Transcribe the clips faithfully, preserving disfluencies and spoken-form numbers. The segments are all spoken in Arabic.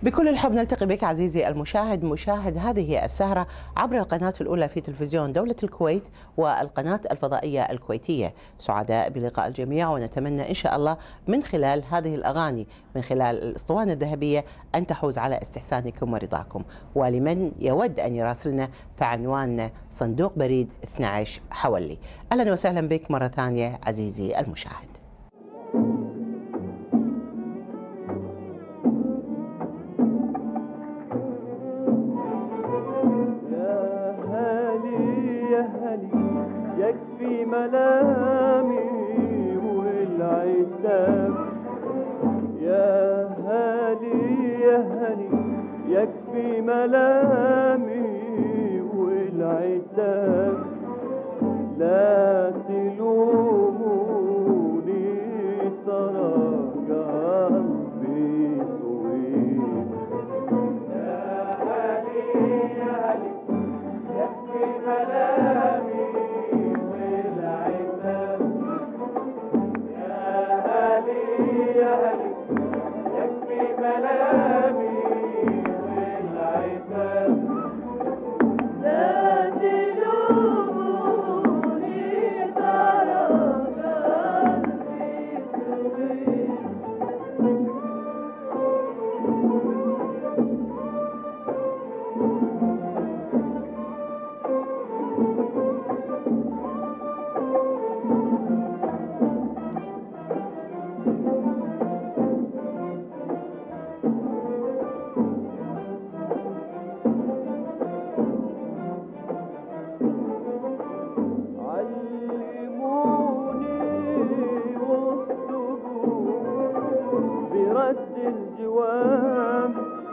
بكل الحب نلتقي بك عزيزي المشاهد، مشاهد هذه السهرة عبر القناة الأولى في تلفزيون دولة الكويت والقناة الفضائية الكويتية. سعداء بلقاء الجميع، ونتمنى إن شاء الله من خلال هذه الأغاني، من خلال الأسطوانة الذهبية، أن تحوز على استحسانكم ورضاكم. ولمن يود أن يراسلنا فعنواننا صندوق بريد اثني عشر حولي. أهلا وسهلا بك مرة ثانية عزيزي المشاهد. يكفي ملامي والعتاب، يا هالي يا هالي يكفي ملامي والعتاب، لا تلوموني ترى قلبي طويل. يا هالي يا هالي يكفي ملامي يكفي ملامي والعتاب، لا تلوموني ترى قلبي طويل. برد الجواب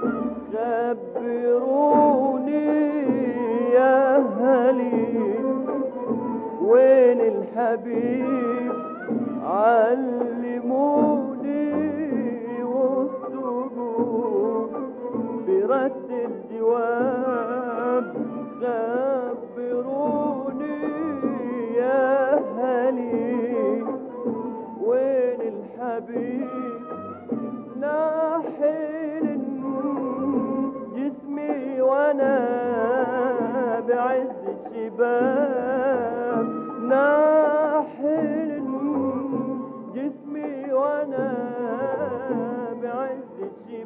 خبروني يا هلي وين الحبيب، علموني واكتبوا برد الجواب خبروني يا هلي وين الحبيب، ناحل جسمي وانا بعز الشباب، ناحل جسمي وانا بعز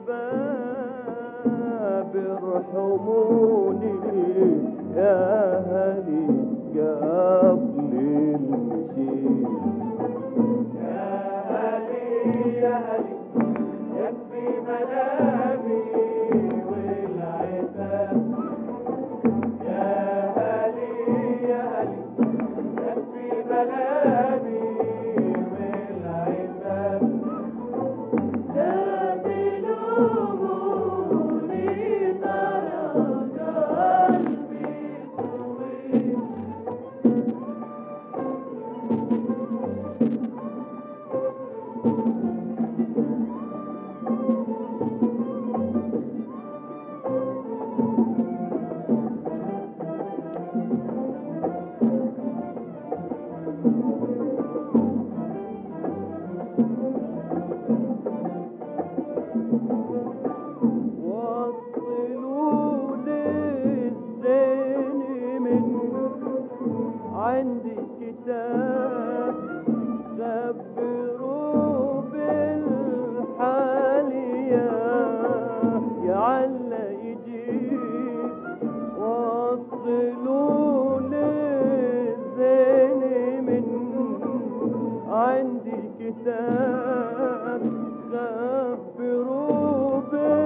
الشباب، ارحموني يا هلي قبل المشي. يا هلي يا هلي يكفي ملامي والعتاب، يا هلي يا هلي يكفي ملامي والعتاب، لا تلوموني ترى قلبي طويل. عندي كتاب خبروا بالحالية يعلى يجيب، وصلوا للزين من عندي كتاب خبروا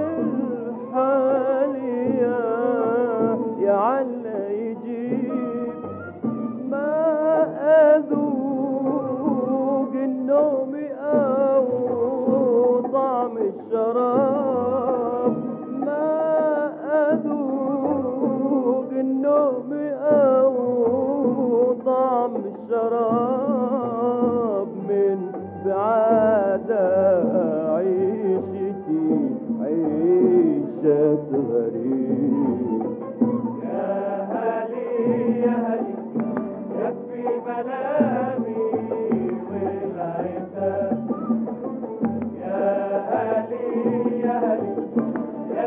بالحالية يعلى يجيب، ما أذوق النوم أو طعم الشراب، ما أذوق النوم أو طعم الشراب، من بعادة عيشتي عيشة غريب. يا هلي يا هلي يكفي ملامي والعتاب، يا هلي يا هلي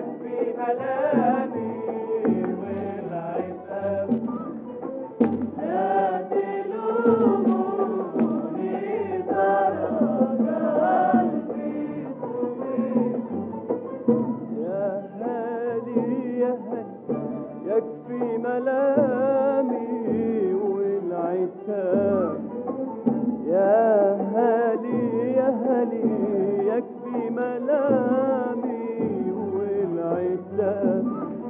يكفي ملامي والعتاب يا هالي يا هالي يكفي ملامي والعتاب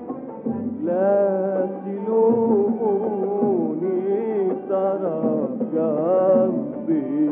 لا تلوموني ترى قلبي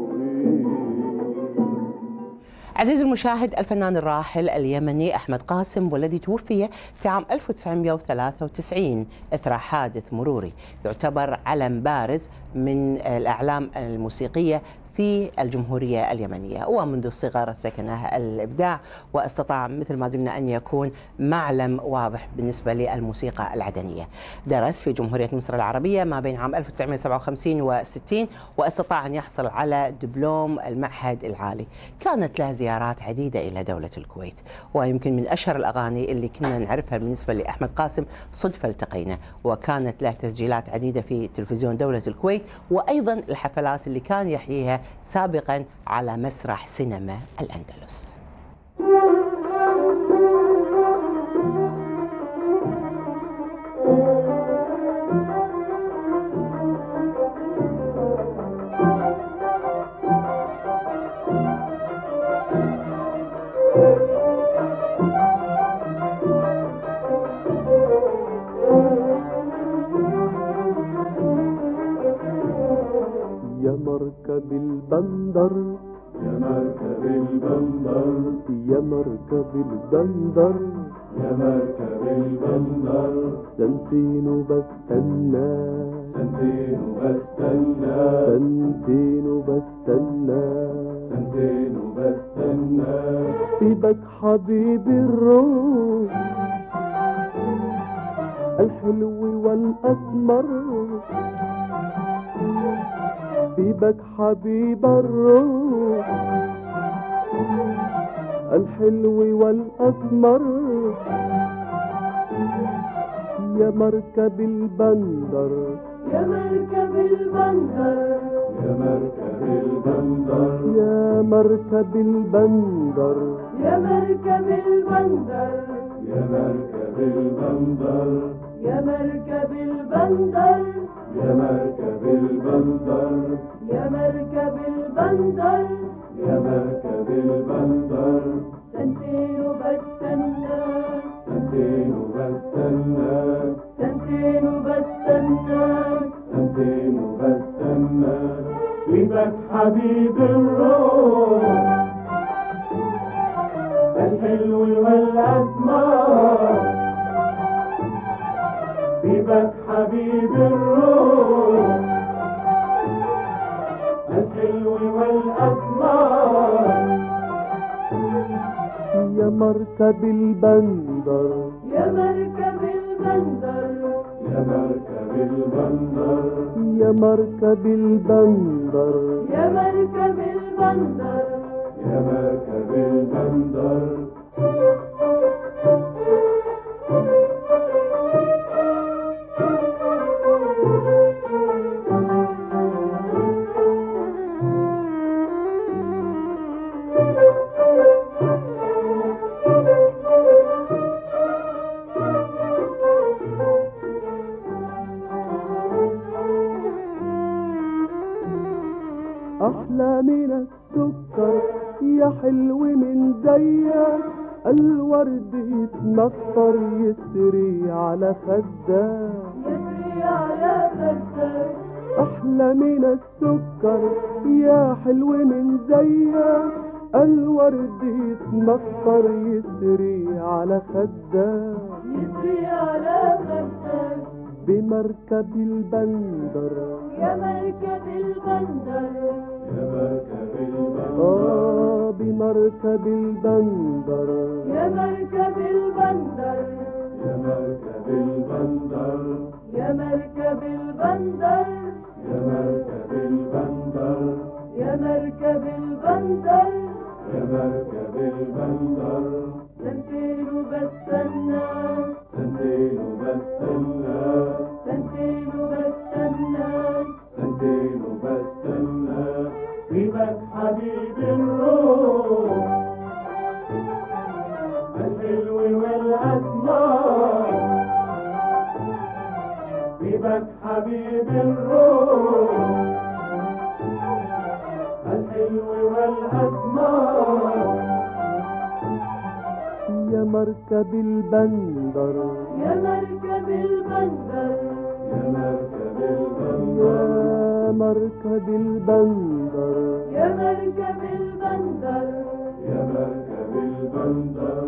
عزيزي المشاهد، الفنان الراحل اليمني أحمد قاسم والذي توفي في عام ألف وتسعمئة وثلاثة وتسعين إثر حادث مروري، يعتبر علم بارز من الأعلام الموسيقية في الجمهورية اليمنية، ومنذ الصغر سكنه الإبداع واستطاع مثل ما قلنا أن يكون معلم واضح بالنسبة للموسيقى العدنية. درس في جمهورية مصر العربية ما بين عام ألف وتسعمئة وسبعة وخمسين وستين، واستطاع أن يحصل على دبلوم المعهد العالي. كانت له زيارات عديدة إلى دولة الكويت، ويمكن من أشهر الأغاني اللي كنا نعرفها بالنسبة لأحمد قاسم صدفة التقينا، وكانت له تسجيلات عديدة في تلفزيون دولة الكويت، وأيضا الحفلات اللي كان يحييها سابقا على مسرح سينما الأندلس. يا مركب البندر يا مركب البندر يا مركب البندر يا مركب البندر سنتين وبستنى سنتين وبستنى سنتين وبستنى سنتين وبستنى سيبك حبيبي الروح الحلو والأسمر سيبك حبيب الروح الحلو والأسمر يا مركب البندر يا مركب البندر يا مركب البندر يا مركب البندر يا مركب البندر يا مركب البندر يا مركب البندر يا مركب البندر يا مركب البندر يا مركب البندر سنتين وبستنى سنتين وبستنى سنتين وبستنى سنتين وبستنى سيبك حبيب الروح الحلو والأسمر سيبك حبيب الروح الحلو والأسمر يا مركب البندر يا مركب البندر يا مركب البندر يا مركب البندر يا مركب البندر يا مركب البندر أحلى من السكر يا حلو من زيك الورد يتنطر يسري على خدك يسري على خدك أحلى من السكر يا حلو من زيك الورد يتنطر يسري على خدك يسري على خدك بمركب البندر يا مركب البندر يا مركب البندر آه بمركب البندر يا مركب البندر يا مركب البندر يا مركب البندر يا مركب البندر يا مركب البندر يا مركب البندر سنتين وبستنى سنتين وبستنى سنتين وبستنى سنتين حبيب الروح الحلو والأسمار بيبك حبيب الروح الحلو والأسمار يا مركب البندر يا مركب البندر يا مركب البندر يا مركب البندر يا مركب البندر يا مركب البندر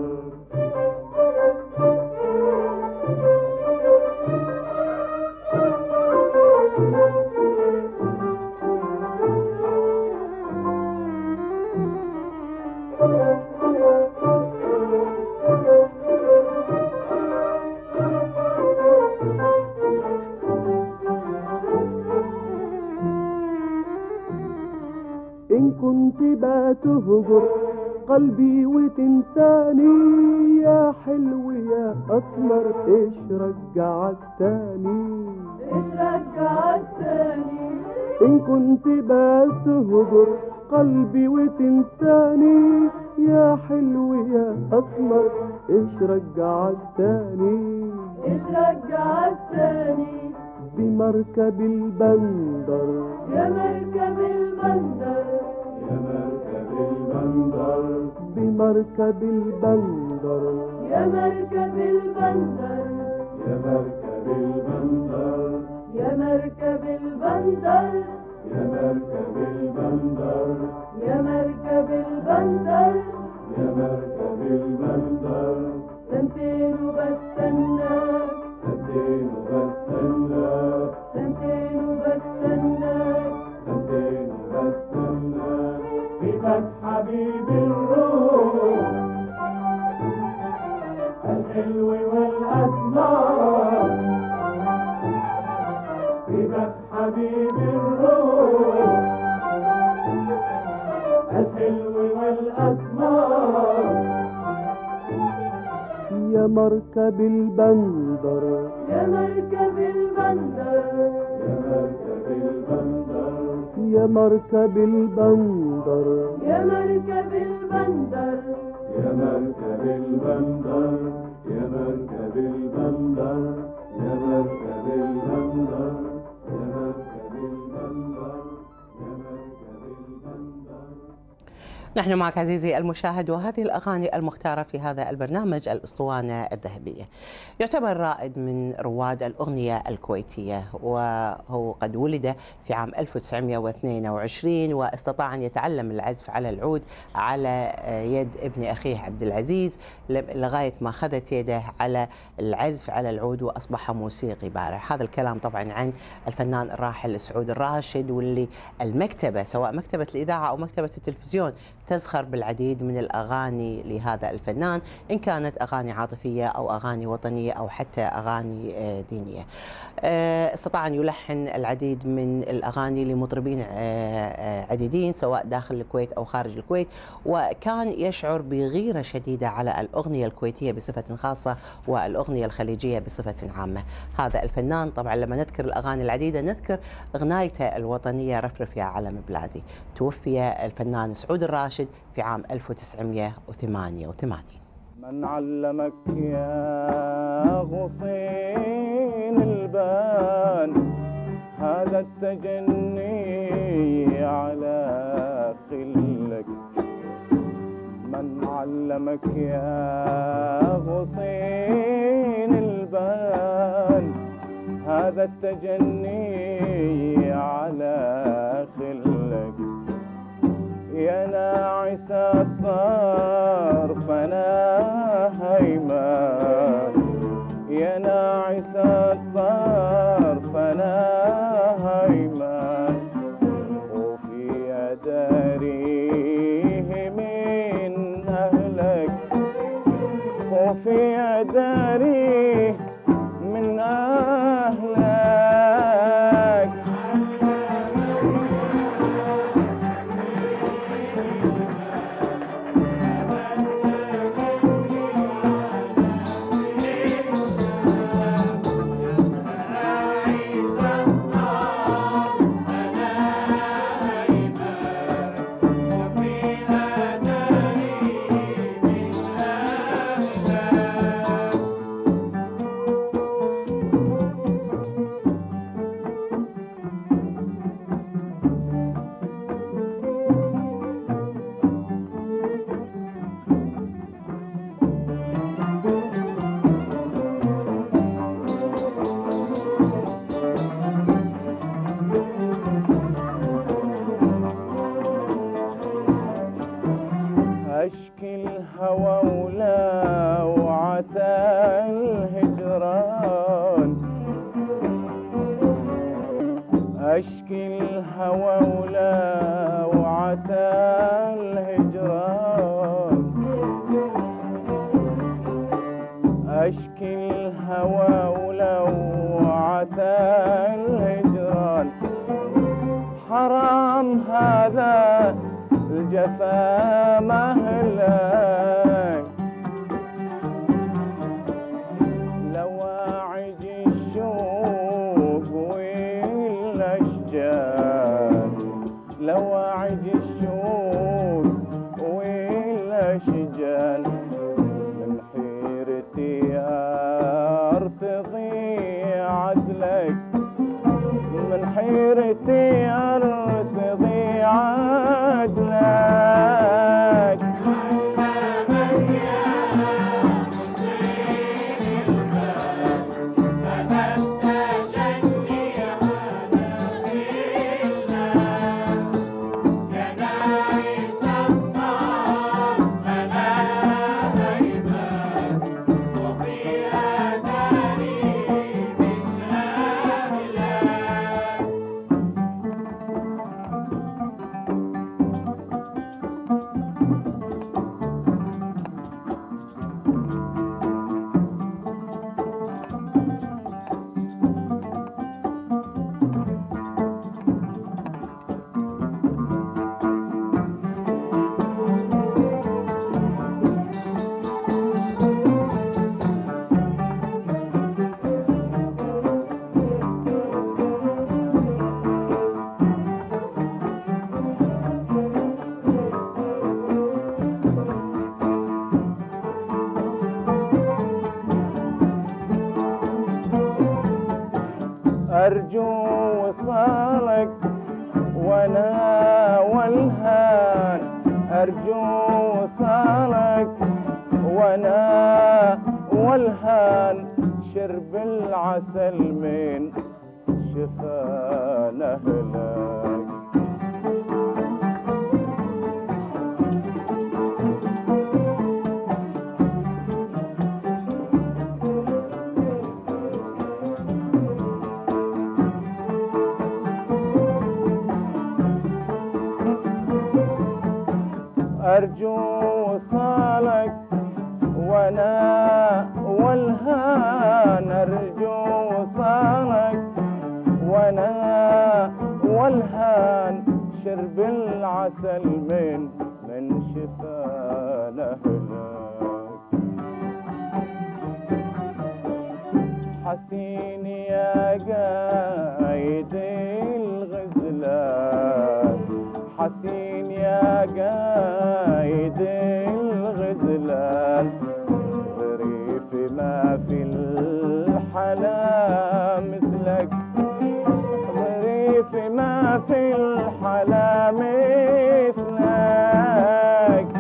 إن كنت بتهجر قلبي وتنساني يا حلو يا أسمر إيش رجعك تاني ايش رجعك تاني إن كنت بتهجر قلبي وتنساني يا حلو يا أسمر إيش رجعك تاني ايش رجعك تاني بمركب البندر يا مركب البندر يا مركب البندر بمركب البندر يا مركب البندر يا مركب البندر يا مركب البندر يا مركب البندر يا مركب البندر يا مركب البندر سنتين وبستناك سنتين وبستناك سنتين وبستناك سنتين وبستناك بيبك حبيب الروح الحلو والأسمار بيبك حبيب الروح الحلو والأسمار يا مركب البندر يا مركب البندر يا مركب البندر يا مركب البندر يا مركب البندر يا مركب البندر يا مركب البندر يا مركب البندر يا مركب البندر يا مركب البندر. نحن معك عزيزي المشاهد، وهذه الأغاني المختارة في هذا البرنامج الأسطوانة الذهبية. يعتبر رائد من رواد الأغنية الكويتية، وهو قد ولد في عام ألف وتسعمئة واثنين وعشرين، واستطاع أن يتعلم العزف على العود على يد ابن أخيه عبد العزيز لغاية ما خذت يده على العزف على العود وأصبح موسيقي بارع. هذا الكلام طبعا عن الفنان الراحل سعود الراشد، واللي المكتبة سواء مكتبة الإذاعة أو مكتبة التلفزيون تزخر بالعديد من الأغاني لهذا الفنان، إن كانت أغاني عاطفية أو أغاني وطنية أو حتى أغاني دينية. استطاع أن يلحن العديد من الأغاني لمطربين عديدين سواء داخل الكويت أو خارج الكويت، وكان يشعر بغيرة شديدة على الأغنية الكويتية بصفة خاصة والأغنية الخليجية بصفة عامة. هذا الفنان طبعا لما نذكر الأغاني العديدة نذكر أغنيته الوطنية رفرف يا علم بلادي. توفي الفنان سعود الراشد في عام ألف وتسعمئة وثمانية وثمانين. من علمك يا غصين البان هذا التجني على خلك؟ من علمك يا غصين البان هذا التجني على خلك؟ يا ناعس الطرف أنا هيمان، يا ناعس الطرف أنا هيمان، وفي أداريه من أهلك، وفي أداريه من أهلك. الهوى ولوعة الهجران أشكي الهوى ولوعة الهجران حرام هذا الجفا مهلك لواعج الشوق والأشجار لواعج الشوق والأشجار من حيرتي أرتضي عدلك من حيرتي أرتضي عدلك أرجو وصالك وانا والهان أرجو وصالك وانا والهان شرب العسل من شفان أهلك أرجو وصالك وانا والهان أرجو وصالك وانا والهان شرب العسل من من شفان أهلك حسين يا قايد الغزلان حسين يا قايد الغزلان ظريف ما في الحلا مثلك ظريف ما في الحلا مثلك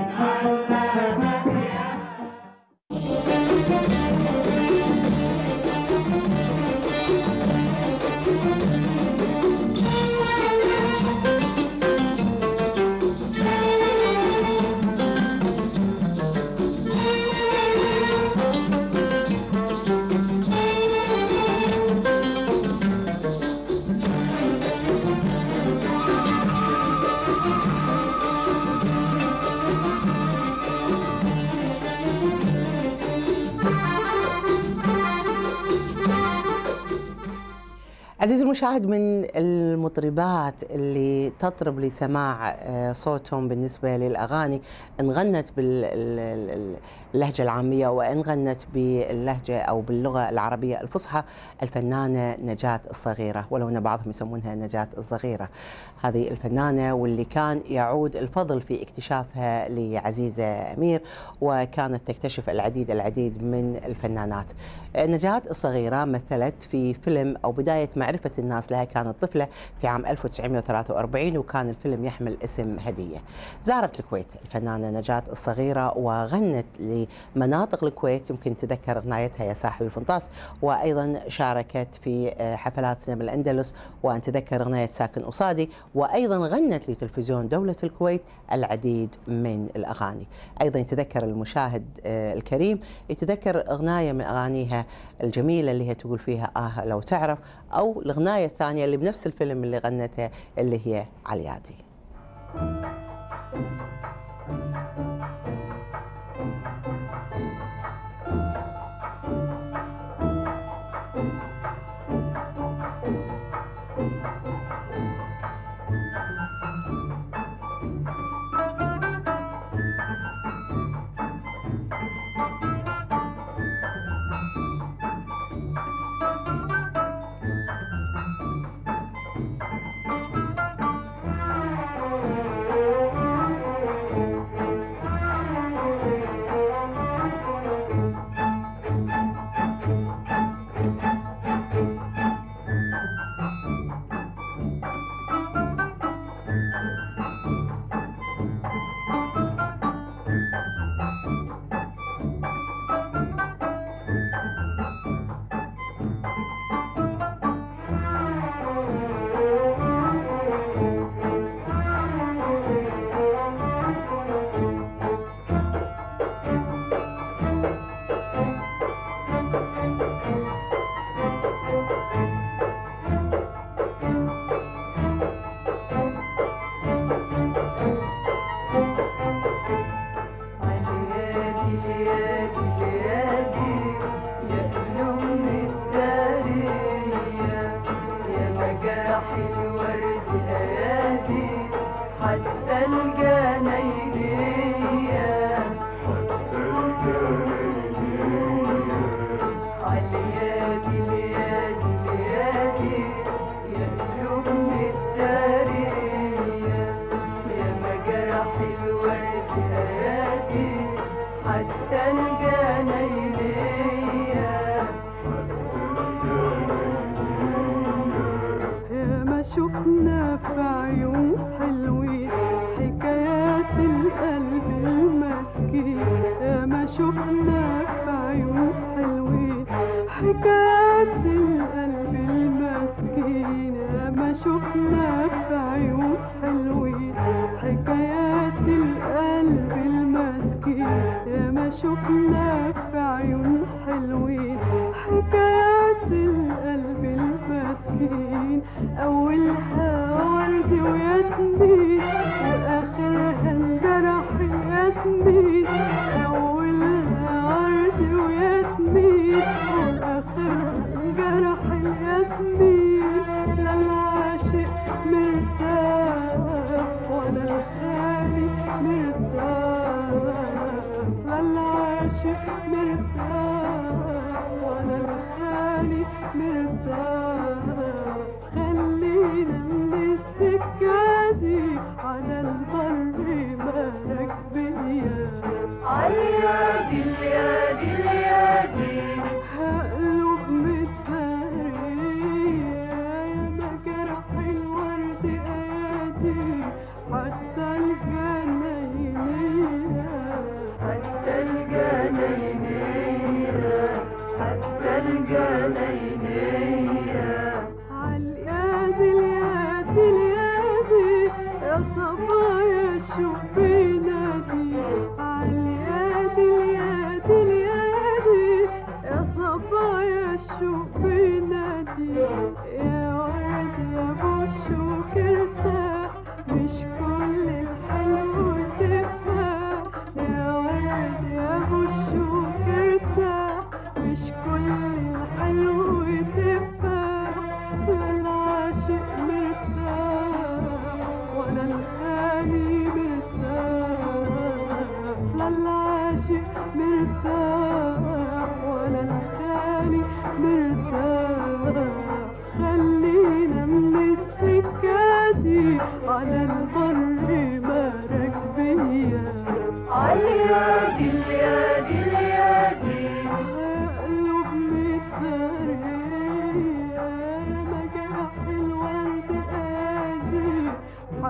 عزيزي المشاهد، من المطربات اللي تطرب لسماع صوتهم بالنسبة للأغاني إن غنت باللهجة العامية وإن غنت باللهجة أو باللغة العربية الفصحى الفنانة نجاة الصغيرة، ولو أن بعضهم يسمونها نجاة الصغيرة. هذه الفنانة واللي كان يعود الفضل في اكتشافها لعزيزة أمير، وكانت تكتشف العديد العديد من الفنانات. نجاة الصغيرة مثلت في فيلم أو بداية معرفة الناس لها كانت طفلة في عام ألف وتسعمئة وثلاثة وأربعين، وكان الفيلم يحمل اسم هدية. زارت الكويت الفنانة نجاة الصغيرة وغنت في مناطق الكويت، يمكن تذكر غنايتها يا ساحل الفنطاس، وأيضا شاركت في حفلات سينما الأندلس، وأن تذكر غناية ساكن أصادي، وأيضا غنت لتلفزيون دولة الكويت العديد من الأغاني. أيضا يتذكر المشاهد الكريم يتذكر غناية من أغانيها الجميلة اللي هي تقول فيها آه لو تعرف، أو الغناية الثانية اللي بنفس الفيلم اللي غنته اللي هي عليادي.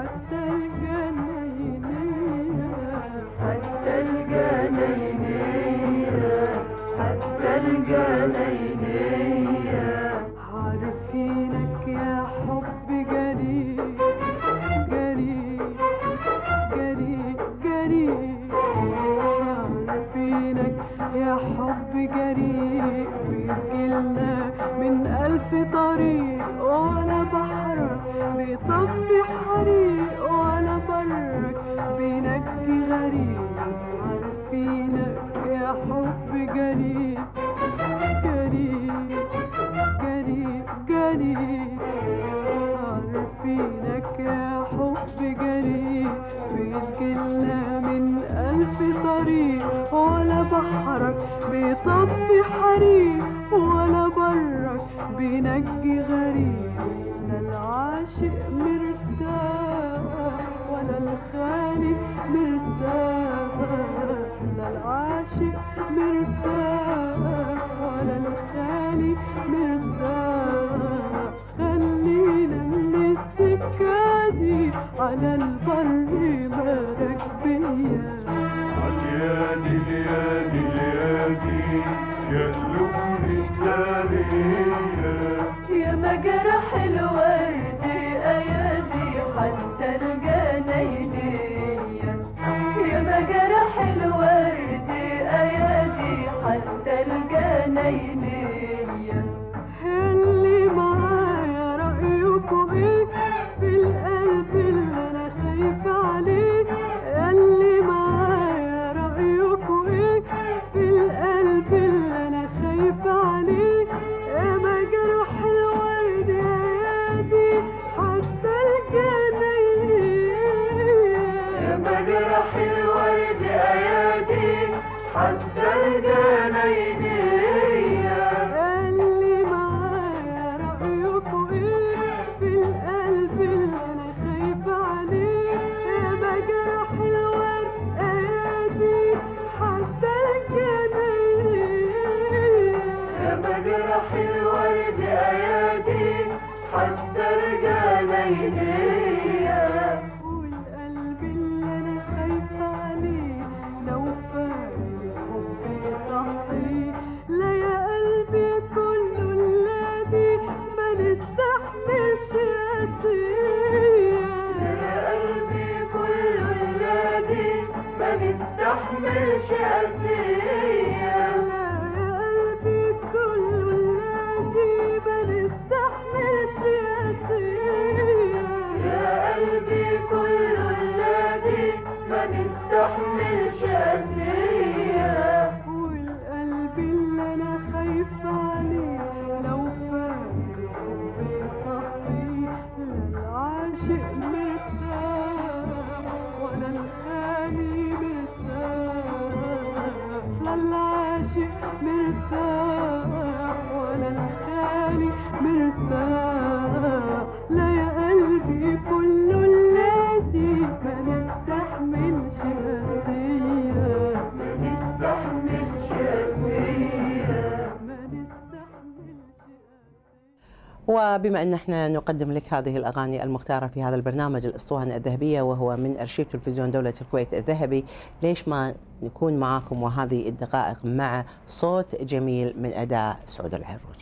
حتى الجنينية حريق ولا برك بينجي غريب، عارفينك يا حب قريب قريب قريب قريب، عارفينك يا حب قريب، بيجيلنا من ألف طريق، ولا بحرك بيطفي حريق ولا برك بينجي غريب، لا العاشق مرتاح ولا الخالي مرتاح، لا العاشق مرتاح ولا الخالي مرتاح، خلينا من السكة دي على البر بارك بيا. عاليادي اليادي اليادي يا قلوب الجارية، يا مجرح الورد ايادي حتى الجناينية، يا مجرح الورد ايادي حتى الجناينية، اللي معايا رأيكم ايه في القلب اللي انا خايفة عليه، اللي معايا رأيكم ايه في القلب اللي انا خايفة عليه، يا مجرح الورد ايادي حتى الجناينية، يا مجرح الورد أيادي حتى الجناينية، اللي معايا رأيكم ايه في القلب اللي انا خايفة عليه، يا مجرح الورد ايادي حتى الجناينية، يا مجرح الورد أيادي حتى الجناينية، والقلب اللي انا خايفة عليه لو فارق حبي صحي، لا يا قلبي كله الذي ما نستحملش قاسية، يا قلبي كل الذي ما نستحملش أسية، لا يا قلبي كله الذي ما نستحملش قاسية، يا قلبي كل الذي ما نستحملش أسية، والقلب اللي انا خايفة عليه لو فارق حبي صحي، لا العاشق مرتاح ولا الخالي مرتاح، لا العاشق مرتاح ولا الخالي مرتاح، لا يا قلبي كله الذي ما نستحملش قاسية، ما نستحملش أسية. ما نستحملش قاسية. وبما أن احنا نقدم لك هذه الأغاني المختارة في هذا البرنامج الأسطوانة الذهبية وهو من أرشيف تلفزيون دولة الكويت الذهبي، ليش ما نكون معاكم وهذه الدقائق مع صوت جميل من أداء سعود العروج.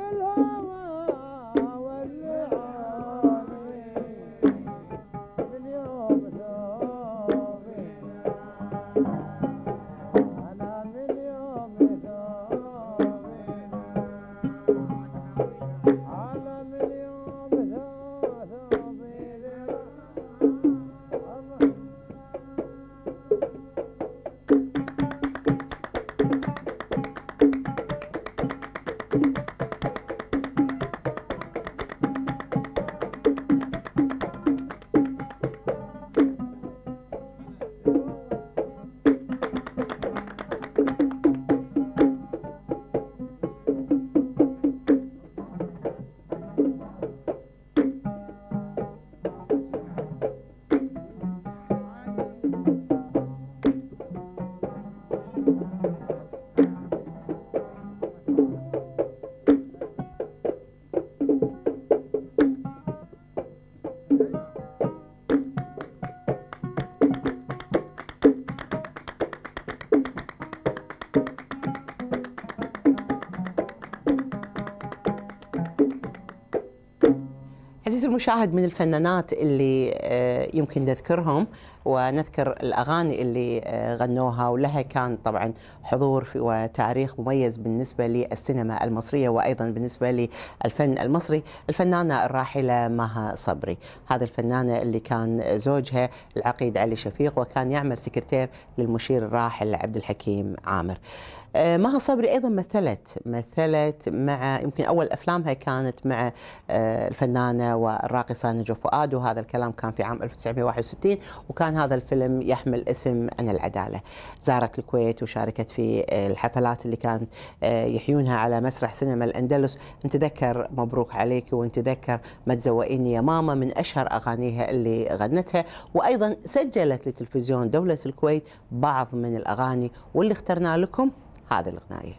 عزيزي المشاهد، من الفنانات اللي يمكن نذكرهم ونذكر الأغاني اللي غنوها ولها كان طبعا حضور وتاريخ مميز بالنسبة للسينما المصرية وأيضا بالنسبة للفن المصري، الفنانة الراحلة مها صبري. هذه الفنانة اللي كان زوجها العقيد علي شفيق وكان يعمل سكرتير للمشير الراحل عبد الحكيم عامر. مها صبري أيضا مثلت مثلت مع يمكن أول أفلامها كانت مع الفنانة والراقصة نجوى فؤاد، وهذا الكلام كان في عام ألف وتسعمئة وواحد وستين، وكان هذا الفيلم يحمل اسم أنا العدالة. زارت الكويت وشاركت في الحفلات اللي كان يحيونها على مسرح سينما الأندلس. نتذكر مبروك عليك ونتذكر ما تزوقيني يا ماما من أشهر أغانيها اللي غنتها، وأيضا سجلت لتلفزيون دولة الكويت بعض من الأغاني واللي اخترنا لكم هذه الأغنية.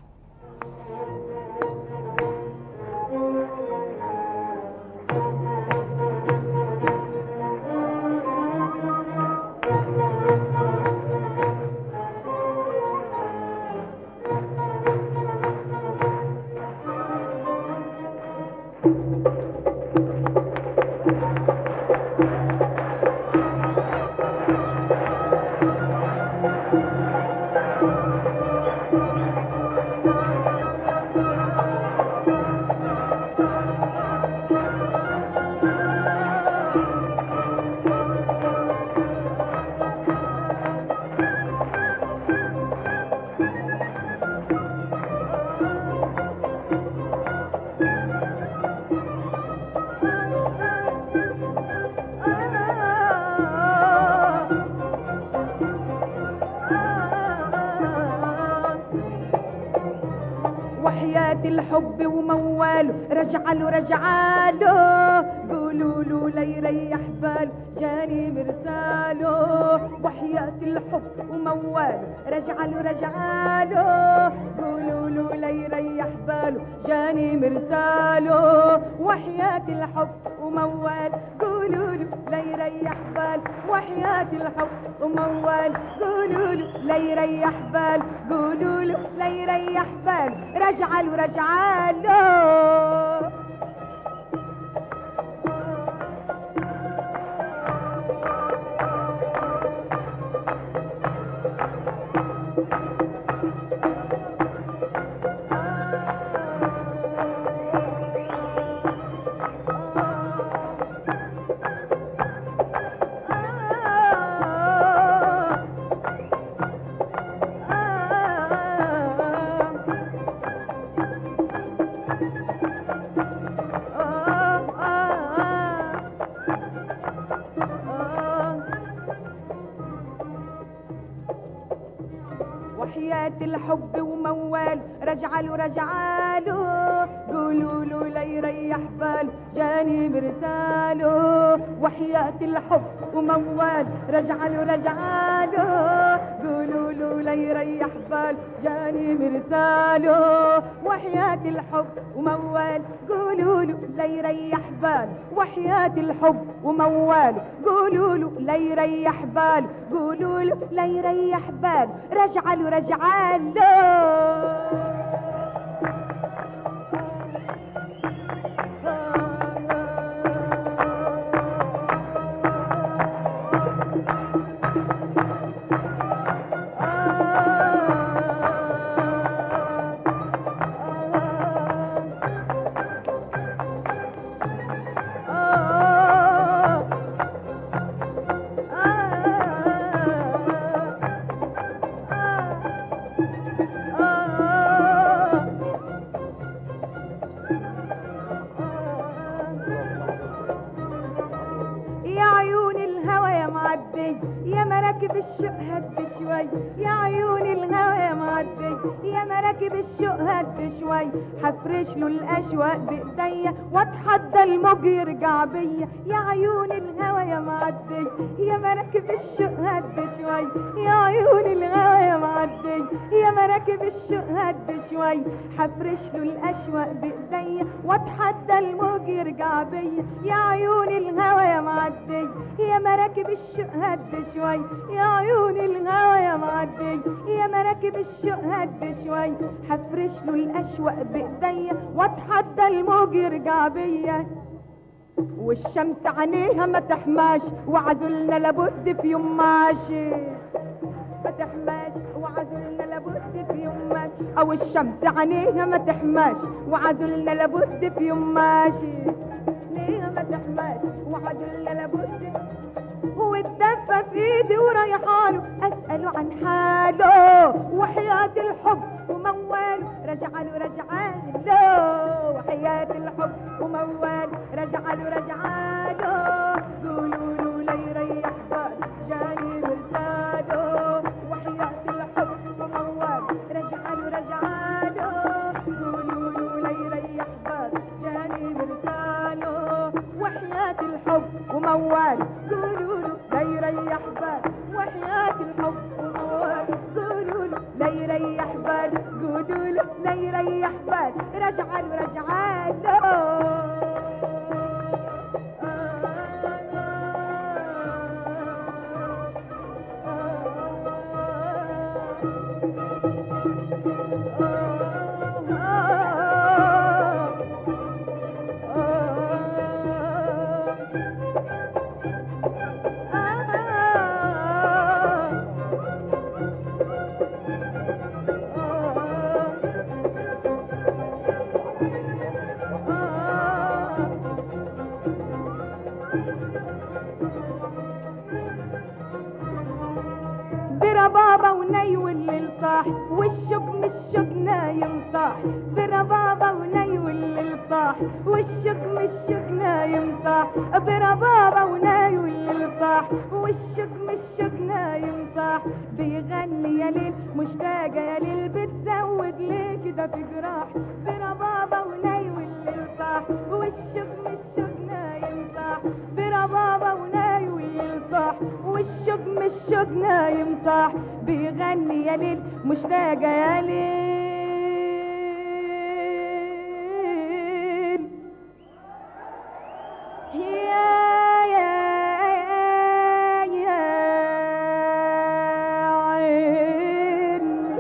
الحب ومواله رجعله رجعله قولوا له ليريح باله جاني مرساله. وحياة الحب ومواله رجعله رجعله قولوا له ليريح باله جاني مرساله. وحياة الحب ومواله قولوا له ليريح باله. وحياة الحب ومواله قولوا له ليريح باله قولوا له ليريح باله رجعله رجعله. وحياة الحب وموال رجعله رجعله قولوا له ليريح باله جاني مرساله. وحياة الحب وموال رجعله رجعله قولوا له ليريح باله جاني مرساله. وحياة الحب وموال قولوا له ليريح باله. وحياة الحب وموال قولوا له ليريح باله قولوا له ليريح باله رجعله رجعله. مراكب الشوق هد شوي يا عيون الهوى يا معدي، يا مراكب الشوق هد شوي حفرش له الاشواق بايديا واتحدى الموج يرجع بيا، يا عيون الهوى يا معدي، يا مراكب الشوق هد شوي يا عيون الهوى يا معدي، يا مراكب الشوق هد شوي حفرش له الاشواق بايديا واتحدى الموج يرجع بيا، يا عيون الهوى يا معدي، يا مراكب الشوق هد شوي يا عيون الهوى يا معدي، يا مراكب الشوق هد شوي حفرش له الاشواق بايديا واتحدى الموج يرجع بيا، والشمس عينيها ما تحماش وعزلنا لابد في يوم ماشي، ما تحماش وعزلنا لابد في يوم ماشي، او الشمس عينيها ما تحماش وعزلنا لابد في يوم ماشي، ليها ما تحماش وعزلنا لابد، والدفة في ايدي ورايحاله اسأله عن حاله وحياة الحب ومواله رجعله رجعاله، وحياة الحب ومواله رجعله رجعاله، قولوا له لا يريح بال جاني مرساله، وحياة الحب ومواله رجعله رجعاله، قولوا له لا يريح بال جاني مرساله، وحياة الحب ومواله قولوا له لا يريح بال، وحياة الحب ومواله قولوا له لا يريح بال، قولوا له لا يريح بال رجعله رجعاله. بربابة وني والليل صاح والشوق من الشوق نايم صاح، بربابة وني والليل صاح والشوق من الشوق نايم صاح، بربابة وني والليل صاح والشوق من الشوق نايم صاح، بيغني يا ليل مشتاقة يا ليل بتزود ليه كده في جراح، بربابة وني والليل صاح والشوق من الشوق نايم صاح، بربابة وني والليل صاح والشوق من الشوق نايم صاح، بيغني يا ليل مشتاقة يا ليل يا يا يا عيني.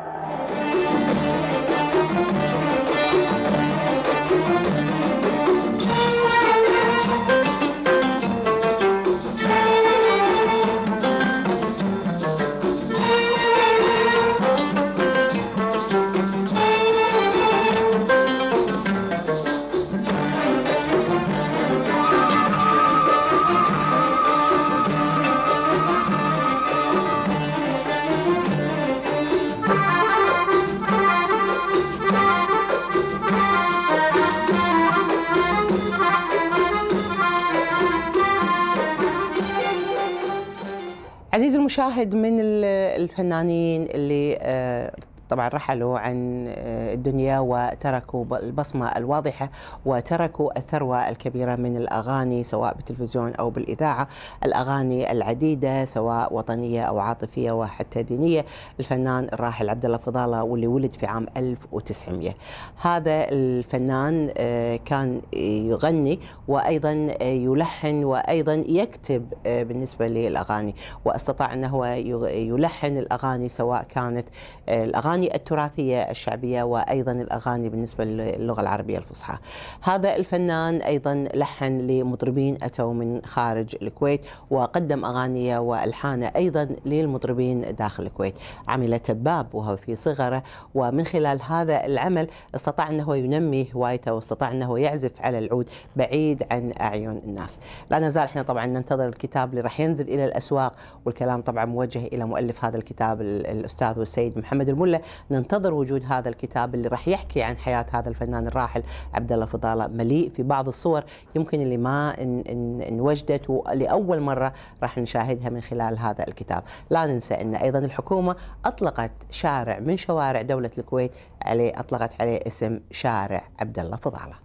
عزيزي المشاهد، من الفنانين اللي طبعا رحلوا عن الدنيا وتركوا البصمة الواضحة وتركوا الثروة الكبيرة من الأغاني سواء بالتلفزيون أو بالإذاعة، الأغاني العديدة سواء وطنية أو عاطفية وحتى دينية، الفنان الراحل عبد الله فضالة واللي ولد في عام ألف وتسعمئة. هذا الفنان كان يغني وأيضا يلحن وأيضا يكتب بالنسبة للأغاني، واستطاع أنه يلحن الأغاني سواء كانت الأغاني التراثية الشعبية وأيضا الأغاني بالنسبة للغة العربية الفصحى. هذا الفنان أيضا لحن لمطربين أتوا من خارج الكويت وقدم أغانيه وألحانه أيضا للمطربين داخل الكويت. عمل تباب وهو في صغره، ومن خلال هذا العمل استطاع أنه ينمي هوايته واستطاع أنه يعزف على العود بعيد عن أعين الناس. لا نزال احنا طبعا ننتظر الكتاب اللي راح ينزل إلى الأسواق، والكلام طبعا موجه إلى مؤلف هذا الكتاب الأستاذ والسيد محمد الملا ننتظر وجود هذا الكتاب اللي راح يحكي عن حياة هذا الفنان الراحل عبد الله فضالة، مليء في بعض الصور يمكن اللي ما ان ان انوجدت ولأول مرة راح نشاهدها من خلال هذا الكتاب. لا ننسى أن أيضا الحكومة أطلقت شارع من شوارع دولة الكويت عليه أطلقت عليه اسم شارع عبد الله فضالة.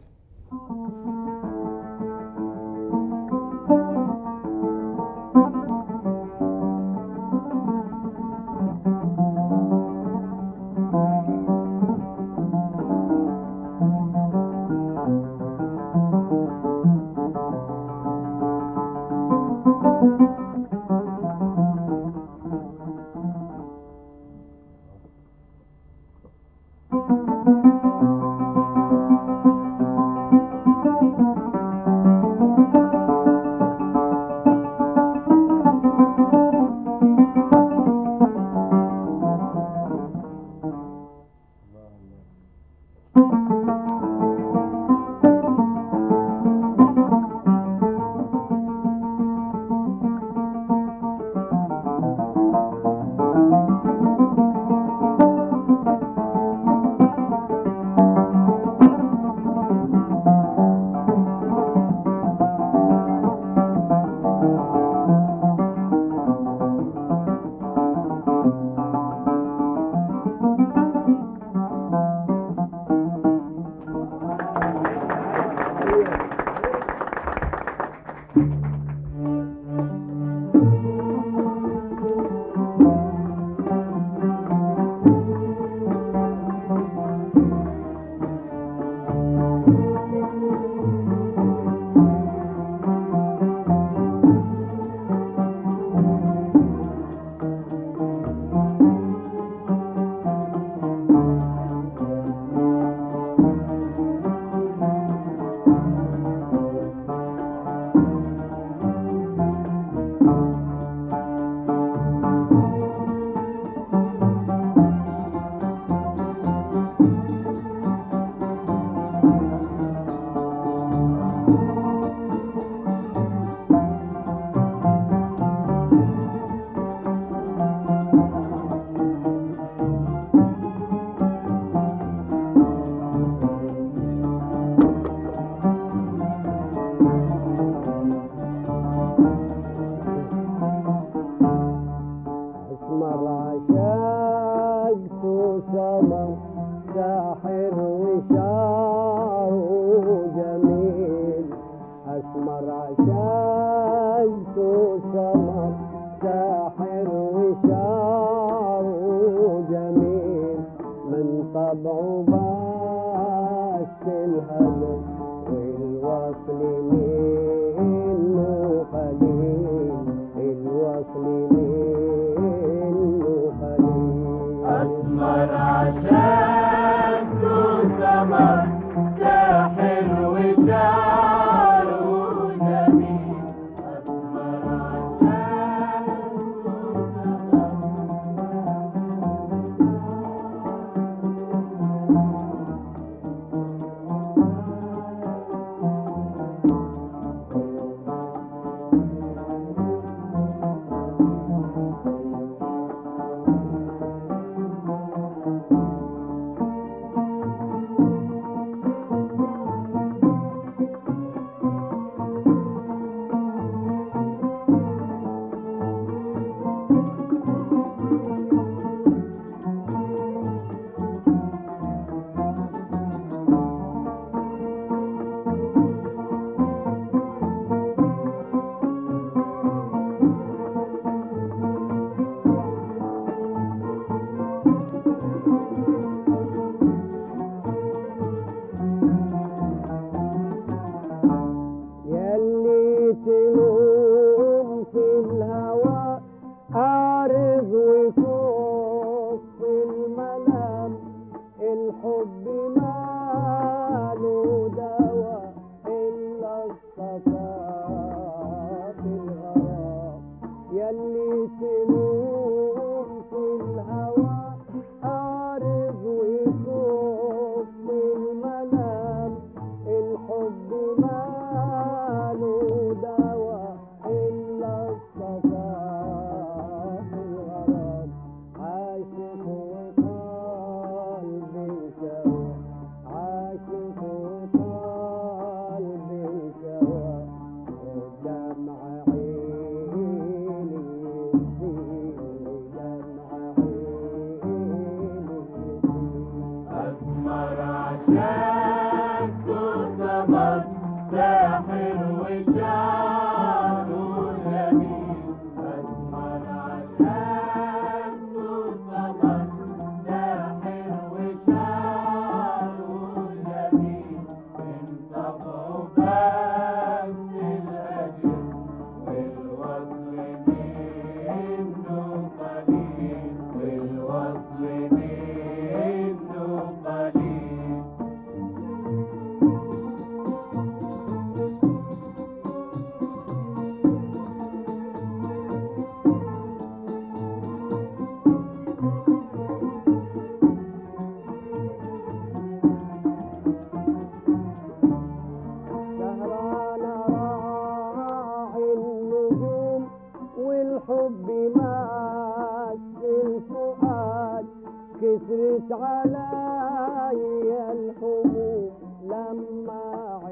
كسرت علي الحبوب لما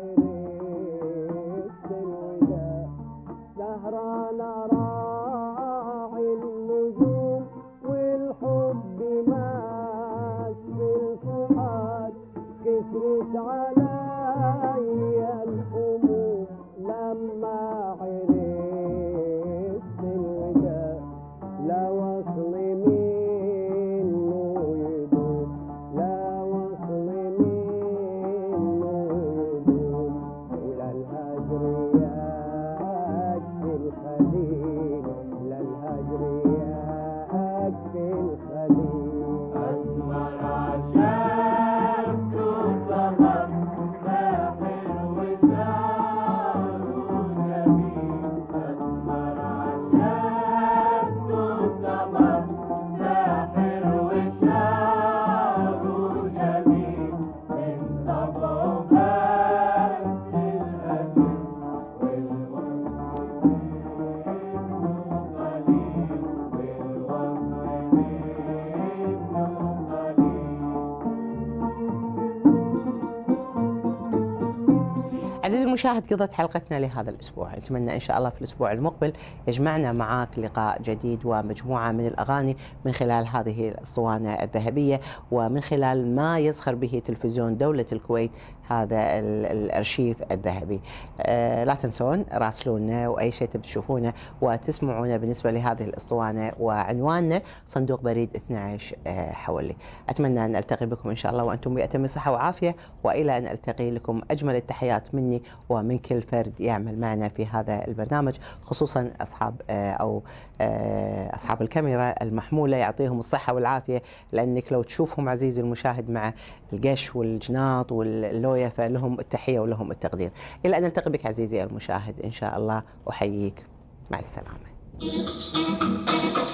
عرفت الوداع سهران راعي النجوم والحب ماس الفؤاد كسرت علي الحبوب لما عرفت الوداع لا وصل منه يدوم لا وصل منه يدوم ولا الهجر يكفي الخليل لا الهجر يكفي الخليل أسمر عشقت سهر ساحر وشعره جميل أسمر عشقت سهر ساحر وشعره جميل من طبعه بس الأجل والوصف منه قليل والوصف منه عزيزي المشاهد، قضت حلقتنا لهذا الأسبوع. نتمنى إن شاء الله في الأسبوع المقبل يجمعنا معك لقاء جديد ومجموعة من الأغاني من خلال هذه الأسطوانة الذهبية ومن خلال ما يزخر به تلفزيون دولة الكويت هذا ال- الأرشيف الذهبي. آه لا تنسون راسلونا وأي شيء تبي تشوفونه وتسمعونه بالنسبة لهذه الأسطوانة، وعنواننا صندوق بريد اثني عشر آه حولي. أتمنى أن ألتقي بكم إن شاء الله وأنتم بأتم صحة وعافية، وإلى أن ألتقي لكم أجمل التحيات مني ومن كل فرد يعمل معنا في هذا البرنامج، خصوصا أصحاب آه أو آه أصحاب الكاميرا المحمولة، يعطيهم الصحة والعافية، لأنك لو تشوفهم عزيزي المشاهد مع القش والجناط واللوية فلهم التحية ولهم التقدير. إلى أن نلتقي بك عزيزي المشاهد إن شاء الله، أحييك، مع السلامة.